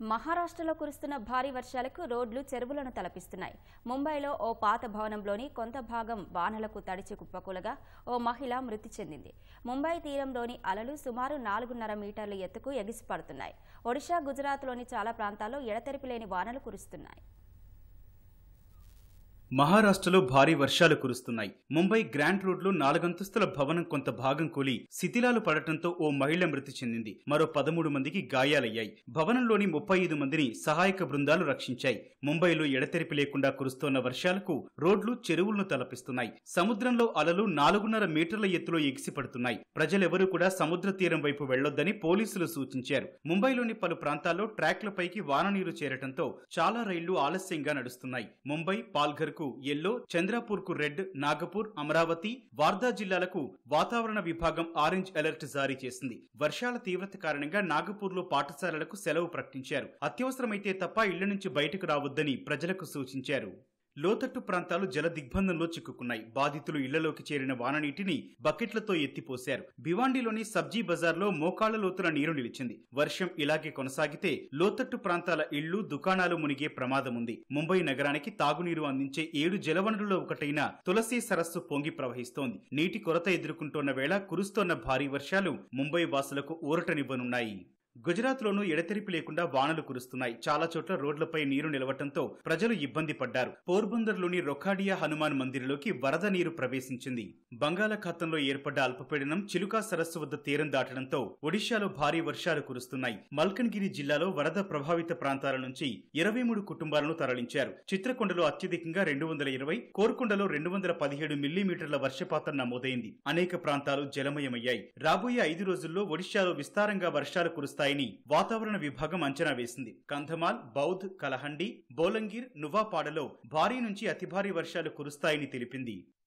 మహారాష్ట్రలో కురుస్తున్న భారీ వర్షాలకు రోడ్లు చెరువులను తలపిస్తున్నాయి. ముంబైలో ఓ పాత భవనంలోని కొంత భాగం వానలకు తడిచి కుప్పకూలగా ఓ మహిళ మృతి చెందింది. ముంబై తీరంలోని అలలు సుమారు 4.5 మీటర్ల ఎత్తుకు ఎగిసిపడుతున్నాయి. ఒడిషా, గుజరాత్లోని చాలా ప్రాంతాల్లో ఎడతెరిపి లేని వానలు కురుస్తున్నాయి. మహారాష్ట్రలో భారీ వర్షాలు కురుస్తున్నాయి. ముంబై గ్రాండ్ రోడ్లో 4 అంతస్తుల భవనం కొంత భాగం కూలి శిథిలాలు పడటంతో ఓ మహిళ మృతి చెందింది. మరో 13 మందికి గాయాలయ్యాయి. భవనంలోని 35 మందిని సహాయక బృందాలు రక్షించాయి. ముంబైలో ఎడతెరిపి లేకుండా కురుస్తోన్న వర్షాలకు రోడ్లు చెరువులను తలపిస్తున్నాయి. సముద్రంలో అలలు 4.5 మీటర్ల ఎత్తులో ఎగిసిపడుతున్నాయి. ప్రజలెవరూ కూడా సముద్ర తీరం వైపు వెళ్లొద్దని పోలీసులు సూచించారు. ముంబైలోని పలు ప్రాంతాల్లో ట్రాక్లపైకి వాన నీరు చేరటంతో చాలా రైళ్లు ఆలస్యంగా నడుస్తున్నాయి. ముంబై, పాల్ఘర్ ఎల్లో, చంద్రపూర్ కు రెడ్, నాగపూర్, అమరావతి, వార్దా జిల్లాలకు వాతావరణ విభాగం ఆరెంజ్ అలర్ట్ జారీ చేసింది. వర్షాల తీవ్రత కారణంగా నాగపూర్ లో పాఠశాలలకు సెలవు ప్రకటించారు. అత్యవసరమైతే తప్ప ఇళ్ల నుంచి బయటకు రావద్దని ప్రజలకు సూచించారు. లోతట్టు ప్రాంతాలు జల దిగ్బంధంలో చిక్కుకున్నాయి. బాధితులు ఇళ్లలోకి చేరిన వాననీటిని బకెట్లతో ఎత్తిపోశారు. భివాండిలోని సబ్జీ బజార్లో మోకాళ్ల లోతున నీరు నిలిచింది. వర్షం ఇలాగే కొనసాగితే లోతట్టు ప్రాంతాల ఇళ్లు, దుకాణాలు మునిగే ప్రమాదం ఉంది. ముంబై నగరానికి తాగునీరు అందించే 7 జలవనరుల్లో ఒకటైన తులసి సరస్సు పొంగి ప్రవహిస్తోంది. నీటి కొరత ఎదుర్కొంటోన్న వేళ కురుస్తోన్న భారీ వర్షాలు ముంబై వాసులకు ఊరటనివ్వనున్నాయి. గుజరాత్లోనూ ఎడతెరిపి లేకుండా వానలు కురుస్తున్నాయి. చాలా చోట్ల రోడ్లపై నీరు నిలవటంతో ప్రజలు ఇబ్బంది పడ్డారు. పోర్బందర్లోని రొఖాడియా హనుమాన్ మందిర్లోకి వరద నీరు ప్రవేశించింది. బంగాళాఖాతంలో ఏర్పడ్డ అల్పపీడనం చిలుకా సరస్సు వద్ద తీరం దాటడంతో ఒడిశాలో భారీ వర్షాలు కురుస్తున్నాయి. మల్కన్గిరి జిల్లాలో వరద ప్రభావిత ప్రాంతాల నుంచి 23 కుటుంబాలను తరలించారు. చిత్రకొండలో అత్యధికంగా 220, కోరుకొండలో 217 మిల్లీమీటర్ల వర్షపాతం నమోదైంది. అనేక ప్రాంతాలు జలమయమయ్యాయి. రాబోయే 5 రోజుల్లో ఒడిశాలో విస్తారంగా వర్షాలు కురుస్తాయి వాతావరణ విభాగం అంచనా వేసింది. కంధమాల్, బౌద్ధ్, కలహండి, బోలంగిర్, నువాపాడలో భారీ నుంచి అతి భారీ వర్షాలు కురుస్తాయని తెలిపింది.